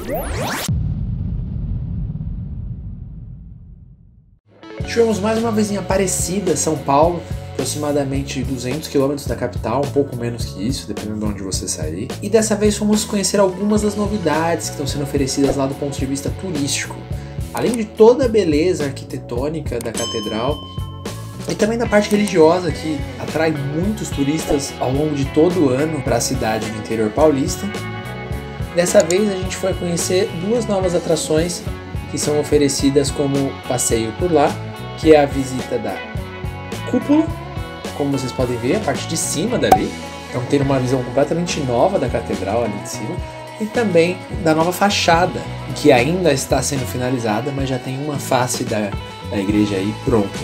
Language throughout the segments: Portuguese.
Estivemos mais uma vez em Aparecida, São Paulo, aproximadamente 200 km da capital, um pouco menos que isso, dependendo de onde você sair. E dessa vez fomos conhecer algumas das novidades que estão sendo oferecidas lá do ponto de vista turístico. Além de toda a beleza arquitetônica da catedral, e também da parte religiosa, que atrai muitos turistas ao longo de todo o ano para a cidade do interior paulista. Dessa vez a gente foi conhecer duas novas atrações que são oferecidas como passeio por lá, que é a visita da cúpula, como vocês podem ver, a parte de cima dali. Então tem uma visão completamente nova da catedral ali de cima. E também da nova fachada, que ainda está sendo finalizada, mas já tem uma face da igreja aí pronta.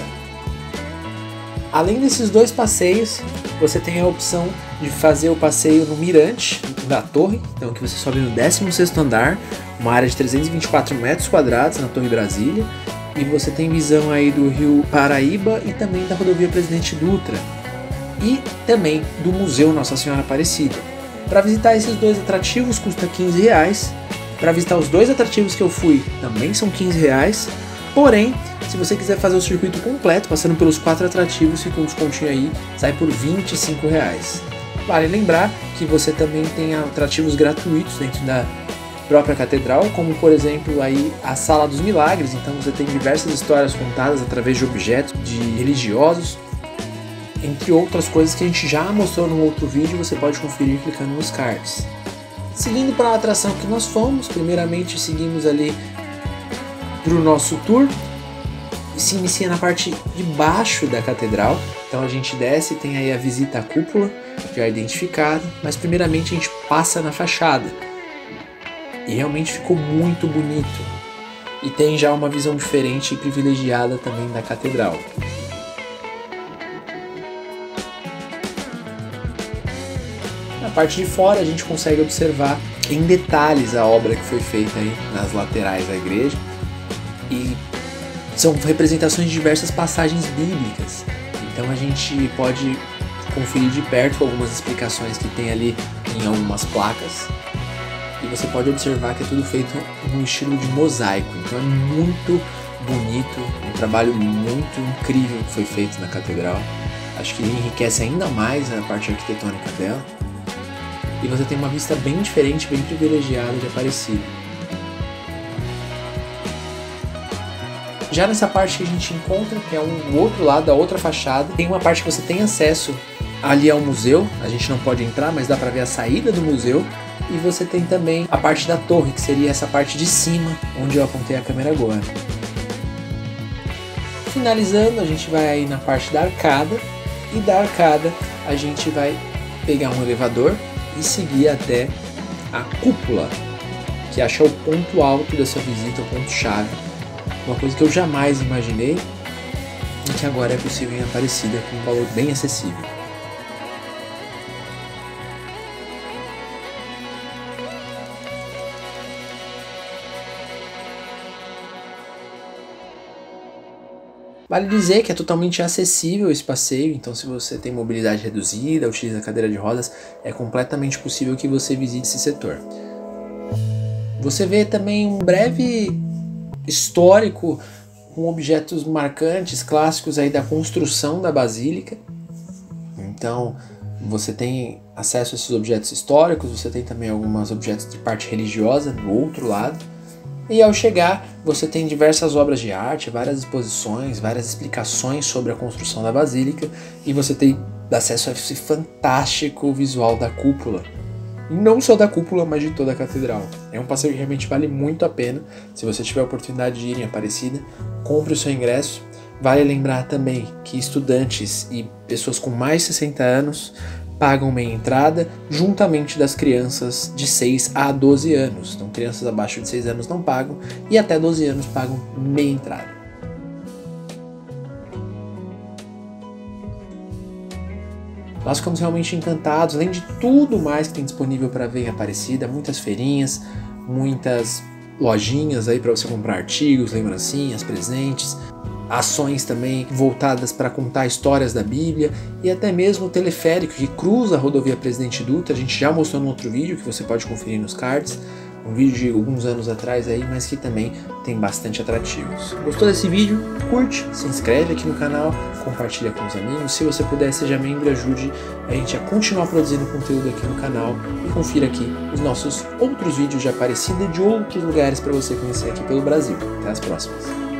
Além desses dois passeios, você tem a opção de fazer o passeio no mirante da torre, então que você sobe no 16º andar, uma área de 324 metros quadrados na Torre Brasília, e você tem visão aí do Rio Paraíba e também da rodovia Presidente Dutra, e também do Museu Nossa Senhora Aparecida. Para visitar esses dois atrativos custa R$15, para visitar os dois atrativos que eu fui também são R$15, porém, se você quiser fazer o circuito completo, passando pelos 4 atrativos, fica um descontinho aí, sai por R$25. Vale lembrar que você também tem atrativos gratuitos dentro da própria catedral, como por exemplo aí a Sala dos Milagres, então você tem diversas histórias contadas através de objetos de religiosos, entre outras coisas que a gente já mostrou num outro vídeo, você pode conferir clicando nos cards. Seguindo para a atração que nós fomos, primeiramente seguimos ali para o nosso tour, se inicia na parte de baixo da catedral, então a gente desce, tem aí a visita à cúpula, já identificada, mas primeiramente a gente passa na fachada, e realmente ficou muito bonito, e tem já uma visão diferente e privilegiada também da catedral. Na parte de fora a gente consegue observar em detalhes a obra que foi feita aí nas laterais da igreja, e são representações de diversas passagens bíblicas, então a gente pode conferir de perto algumas explicações que tem ali em algumas placas, e você pode observar que é tudo feito no estilo de mosaico, então é muito bonito, um trabalho muito incrível que foi feito na catedral. Acho que ele enriquece ainda mais a parte arquitetônica dela, e você tem uma vista bem diferente, bem privilegiada de Aparecida. Já nessa parte que a gente encontra, que é o outro lado, a outra fachada, tem uma parte que você tem acesso ali ao museu, a gente não pode entrar, mas dá para ver a saída do museu, e você tem também a parte da torre, que seria essa parte de cima, onde eu apontei a câmera agora. Finalizando, a gente vai aí na parte da arcada, e da arcada a gente vai pegar um elevador e seguir até a cúpula, que acho é o ponto alto dessa visita, o ponto-chave. Uma coisa que eu jamais imaginei e que agora é possível em Aparecida com um valor bem acessível. Vale dizer que é totalmente acessível esse passeio, então se você tem mobilidade reduzida, utiliza cadeira de rodas, é completamente possível que você visite esse setor. Você vê também um breve histórico com objetos marcantes, clássicos aí da construção da basílica. Então você tem acesso a esses objetos históricos, você tem também alguns objetos de parte religiosa do outro lado. E ao chegar, você tem diversas obras de arte, várias exposições, várias explicações sobre a construção da basílica, e você tem acesso a esse fantástico visual da cúpula. E não só da cúpula, mas de toda a catedral. É um passeio que realmente vale muito a pena. Se você tiver a oportunidade de ir em Aparecida, compre o seu ingresso. Vale lembrar também que estudantes e pessoas com mais de 60 anos pagam meia entrada, juntamente das crianças de 6 a 12 anos. Então crianças abaixo de 6 anos não pagam, e até 12 anos pagam meia entrada. Nós ficamos realmente encantados, além de tudo mais que tem disponível para ver em Aparecida, muitas feirinhas, muitas lojinhas aí para você comprar artigos, lembrancinhas, presentes, ações também voltadas para contar histórias da Bíblia, e até mesmo o teleférico que cruza a rodovia Presidente Dutra. A gente já mostrou no outro vídeo que você pode conferir nos cards, um vídeo de alguns anos atrás aí, mas que também tem bastante atrativos. Gostou desse vídeo? Curte, se inscreve aqui no canal, compartilha com os amigos. Se você puder, seja membro, ajude a gente a continuar produzindo conteúdo aqui no canal e confira aqui os nossos outros vídeos de Aparecida e de outros lugares para você conhecer aqui pelo Brasil. Até as próximas!